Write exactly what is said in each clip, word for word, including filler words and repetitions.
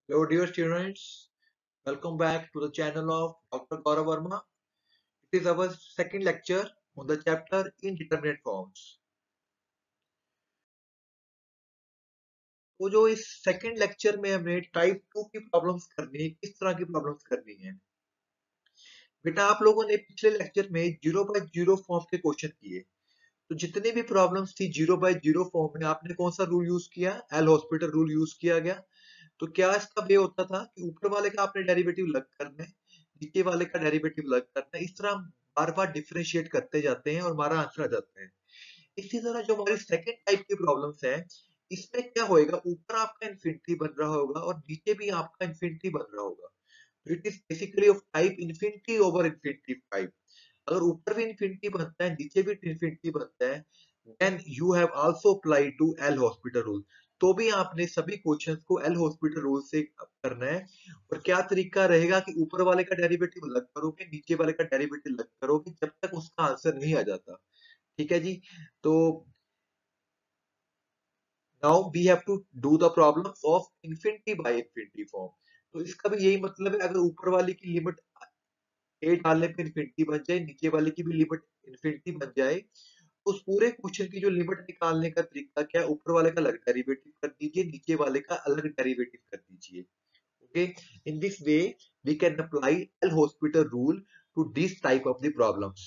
Hello, dear students. Welcome back to the channel of Doctor Gaurav Verma. It is our second lecture on the chapter Indeterminate Forms. तो जो इस second lecture में हमने type two की problems करनी है, किस तरह की प्रॉब्लम्स करनी है? बेटा, आप लोगों ने पिछले लेक्चर में जीरो बाय जीरो फॉर्म के क्वेश्चन किए। तो जितनी भी प्रॉब्लम्स थी जीरो बाय जीरो फॉर्म में, आपने कौन सा रूल यूज किया? एल हॉस्पिटल रूल यूज किया गया। तो क्या इसका वे होता था कि ऊपर वाले का आपने डेरिवेटिव अलग करना है, नीचे वाले का डेरिवेटिव अलग करना है। इस तरह हम बार बार डिफरेंशिएट करते जाते हैं और हमारा आंसर आ जाता है। इसी तरह जो हमारी सेकंड टाइप की प्रॉब्लम्स है, इसमें क्या होएगा, ऊपर आपका इन्फिनिटी बन रहा होगा और नीचे भी आपका इन्फिनिटी बन रहा होगा। तो it is basically of type infinity over infinity type. अगर ऊपर भी इन्फिनिटी बनता है, नीचे भी इन्फिनिटी बनता है, then you have also apply to L hospital rule. तो भी आपने सभी क्वेश्चंस को एल हॉस्पिटल रूल से करना है। और क्या तरीका रहेगा कि ऊपर वाले का डेरिवेटिव अलग करोगे, नीचे वाले का डेरिवेटिव अलग करोगे, जब तक उसका आंसर नहीं आ जाता। ठीक है जी। तो now we have to do the problem of infinity by infinity form. तो इसका भी यही मतलब है, अगर ऊपर वाले की लिमिट ए डालने पे इन्फिनिटी बन जाए, नीचे वाले की भी लिमिट इन्फिनिटी बन जाए, तो उस पूरे क्वेश्चन की जो लिमिट निकालने का तरीका क्या है, ऊपर वाले का अलग डेरिवेटिव कर दीजिए, नीचे वाले का अलग डेरिवेटिव कर दीजिए। Okay, in this way we can apply L hospital rule to this type of the problems.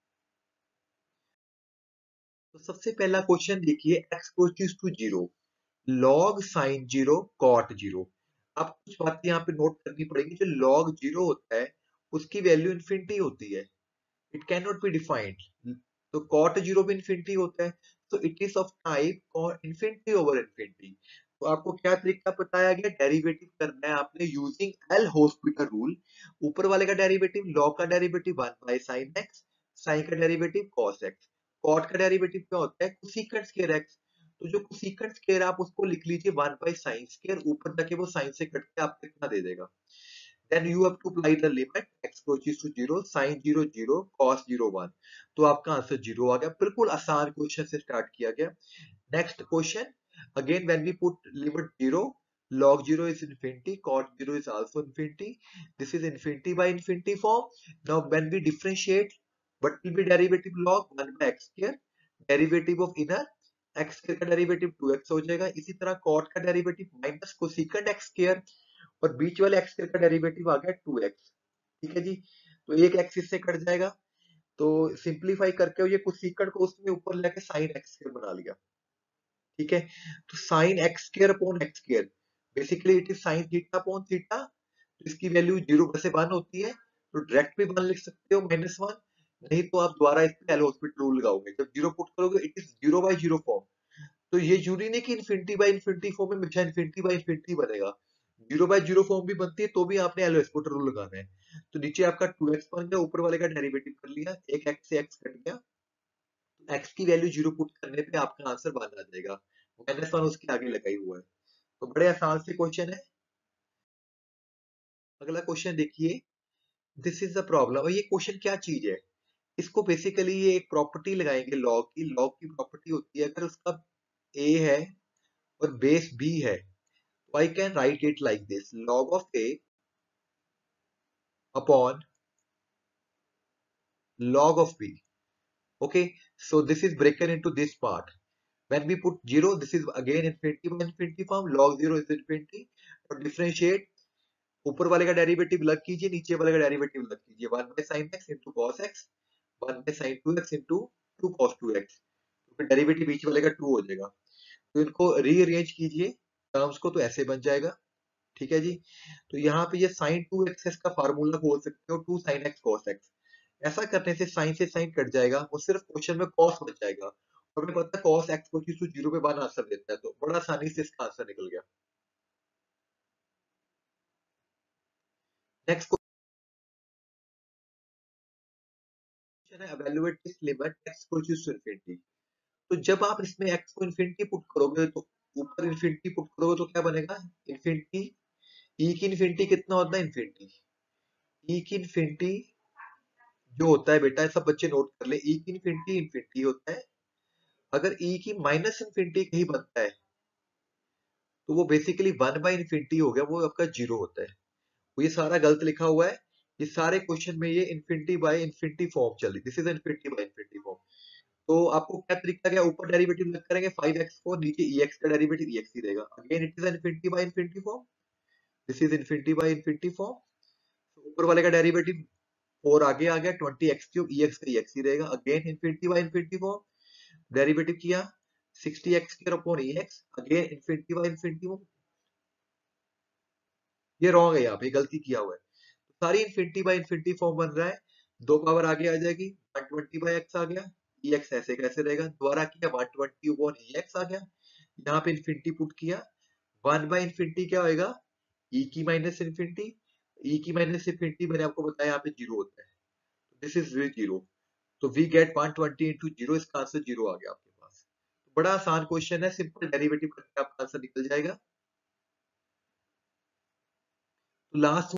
तो सबसे पहला क्वेश्चन देखिए, x goes to zero, log sine zero cot zero. आप कुछ बातें यहाँ पे नोट करनी पड़ेगी। जो लॉग जीरो होता है उसकी वैल्यू इन्फिनिटी होती है, it can not be defined. तो कॉट जीरो भी इन्फिनिटी होता है, तो it is of type infinity over infinity. तो आपको क्या तरीका बताया गया, डेरिवेटिव करना है आपने यूजिंग एल हॉस्पिटल रूल। ऊपर वाले का डेरिवेटिव, लॉग का derivative one by sine x, sine का डेरिवेटिव कॉस एक्स, कॉट का डेरिवेटिव क्या होता है, कोसेकेंट स्क्वायर एक्स। तो जो कोसेकेंट स्क्वायर आप उसको लिख लीजिए वन बाय साइन स्क्वायर, ऊपर जाके वो साइन से कट के आपको इतना दे देगा। then you have to apply the limit x approaches to zero, sin zero zero, cos zero one। तो आपका आंसर जीरो आ गया। बिल्कुल आसान क्वेश्चन से स्टार्ट किया गया। Next question, again when we put limit zero, log zero is infinity, cot zero is also infinity, this is infinity by infinity form। now when we differentiate, what will be derivative log one by x square, derivative of inner x square का derivative two x हो जाएगा। इसी तरह cot का derivative minus cosecant x square, और बीच वाले x का derivative आ गया टू एक्स। ठीक है जी। तो एक एक्स इससे कट जाएगा, तो सिंप्लीफाई करके ये कोसेकेंट को उसमें ऊपर लेके साइन एक्स स्क्वायर बना लिया। ठीक है। तो sine x square upon x square, basically it is sine theta upon theta. तो इसकी वैल्यू जीरो से वन होती है, तो डायरेक्ट भी वन लिख सकते हो माइनस वन, नहीं तो आप दोबारा इस पे एल हॉस्पिटल रूल लगाओगे। जब जीरो पुट करोगे it is zero by zero form. तो ये जरूरी नहीं कि इन्फिनिटी बाय इन्फिनिटी फॉर्म में हमेशा इन्फिनिटी बाय इन्फिनिटी बनेगा। जीरो बाय जीरो फॉर्म भी बनती है, तो भी आपने एल हॉस्पिटल रूल लगाना है। तो नीचे आपका टू एक्स बन गया, ऊपर वाले का डेरिवेटिव कर लिया, एक एक्स से एक्स कट गया, एक्स की वैल्यू जीरो पुट करने पे आपका आंसर वन आ जाएगा, माइनस वन उसके आगे लगाई हुआ है। तो बड़े आसान से क्वेश्चन है। अगला क्वेश्चन देखिए, दिस इज द प्रॉब्लम। और ये क्वेश्चन क्या चीज है, इसको बेसिकली ये एक प्रॉपर्टी लगाएंगे लॉग की। लॉग की प्रॉपर्टी होती है, अगर उसका ए है और बेस बी है, तो I can write it like this, log of a upon log of b। Okay, so this is broken into this part. When we put zero, this is again infinity by infinity form, log zero is infinity। और differentiate, ऊपर वाले का derivative अलग कीजिए, नीचे वाले का derivative अलग कीजिए, one by sine x into cos x, one by sine two x into two cos two x. तो फिर डेरिवेटिव बीच वाले का टू हो जाएगा। तो इनको रीअरेंज कीजिए टर्म्स को, तो ऐसे बन जाएगा। ठीक है जी। तो यहाँ पे ये साइन टू एक्स का फार्मूला बोल सकते हो, two sine x cos x. ऐसा करने से साइन से साइन कट जाएगा, वो सिर्फ क्वेश्चन में कॉस बच जाएगा। और हमें पता है कॉस एक्स को जीरो पे वन आंसर देता है, तो बड़ा आसानी से इसका आंसर निकल गया। नेक्स्ट क्वेश्चन है, इवैल्यूएट दिस लिमिट एक्स को टू इनफिनिटी। तो जब आप इसमें एक्स को इनफिनिटी पुट करोगे, तो ऊपर इनफिनिटी पुट करोगे तो क्या बनेगा, इनफिनिटी। ई की इनफिनिटी कितना होता है, इनफिनिटी। ई की इनफिनिटी जो होता है बेटा, सब बच्चे नोट कर ले, ई की इनफिनिटी इनफिनिटी होता है। अगर ई की माइनस इनफिनिटी कहीं बनता है, तो वो बेसिकली वन बाई इन्फिनिटी हो गया, वो आपका जीरो होता है। तो ये सारा गलत लिखा हुआ है, ये सारे क्वेश्चन में ये इन्फिनिटी बाय इन्फिनिटी फॉर्म चल रही, this is infinity by infinity form. तो आपको क्या तरीका क्या, ऊपर डेरिवेटिव लग करेंगे फाइव एक्स फोर, नीचे ex का डेरिवेटिव ex ही रहेगा, again it is infinity by infinity form, this is infinity by infinity form. ऊपर वाले का डेरिवेटिव फोर आगे आ गया, ट्वेंटी एक्स क्यूब ex का ex ही रहेगा, again infinity by infinity form. Derivative किया sixty x square upon ex, again infinity by infinity form. ये रॉन्ग है, यहाँ पे गलती किया हुआ है, सारी इन्फिनिटी बाय इन्फिनिटी फॉर्म बन रहा है, दो पावर आगे आ जाएगी, वन ट्वेंटी बाय एक्स आ गया, ex ऐसे कैसे रहेगा, दोबारा किया वन ट्वेंटी अपॉन ex आ गया, यहाँ पे इन्फिनिटी पुट किया, वन बाय इन्फिनिटी क्या होएगा, e की माइनस इन्फिनिटी, e की माइनस इन्फिनिटी मैंने आपको बताया यहाँ पे जीरो होता है, दिस इज जीरो, तो we get one twenty into zero, इसका आंसर जीरो आ गया आपके पास। बड़ा आसान क्वेश्चन है, सिंपल डेरिवेटिव करके आपका आंसर निकल जाएगा। तो लास्ट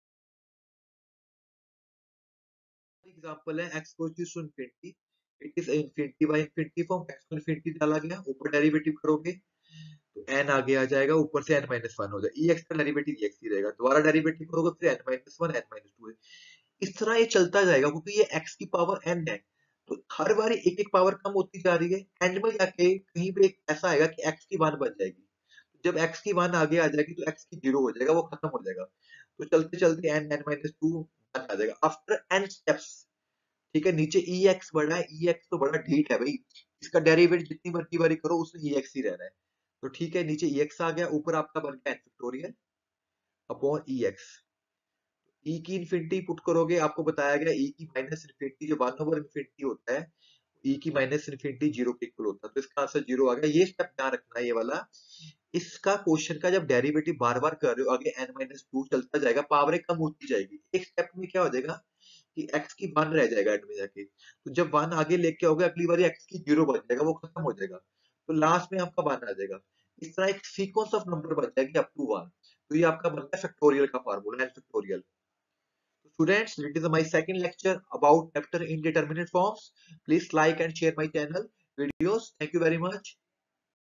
एग्जांपल है x goes to infinity, it is infinity by infinity form, x को infinity डाला गया, ऊपर डेरिवेटिव करोगे तो n आगे आ जाएगा, ऊपर से n माइनस वन हो जाएगा, ex का डेरिवेटिव ex ही रहेगा, दोबारा डेरिवेटिव करोगे फिर n minus one n minus two, इस तरह ये चलता जाएगा, क्योंकि ये x की पावर n है, तो हर बार एक एक पावर कम होती जा रही है, एंड में जाके कहीं पे एक ऐसा आएगा कि x की वन बन जाएगी, जब x की वन आगे आ जाएगी तो x की जीरो हो जाएगा, वो खत्म हो जाएगा, तो चलते चलते n n minus two one आ जाएगा आफ्टर n स्टेप्स। ठीक है, नीचे ex बढ़ा है, ex तो बड़ा ढीठ है भाई, इसका डेरिवेटिव जितनी मर्जी बारी करो उसमें ex ही रहना है, तो ठीक है, नीचे ex आ गया, ऊपर आपका बन गया n factorial upon ex, e की इन्फिनिटी पुट करोगे, आपको बताया गया e की माइनस इन्फिनिटी जो वन ओवर इन्फिनिटी होता है, e की माइनस इन्फिनिटी जीरो के इक्वल होता है, तो इसका आंसर जीरो आ गया, ये स्टेप ध्यान रखना है ये वाला, इसका क्वेश्चन का जब डेरिवेटिव बार बार कर रहे हो, आगे n माइनस टू चलता जाएगा, पावरें कम होती जाएगी, एक स्टेप में क्या हो जाएगा कि x की वन रह जाएगा एंड में जाके, तो जब वन आगे लेके आओगे अगली बार x की जीरो बन जाएगा, वो खत्म हो जाएगा, तो लास्ट में आपका वन आ जाएगा, इस तरह एक सीक्वेंस ऑफ नंबर बन जाएगी अप टू वन, तो ये आपका बनता है फैक्टोरियल का formula, n factorial. Students, it is my second lecture about vector indeterminate forms. Please like and share my channel videos. Thank you very much.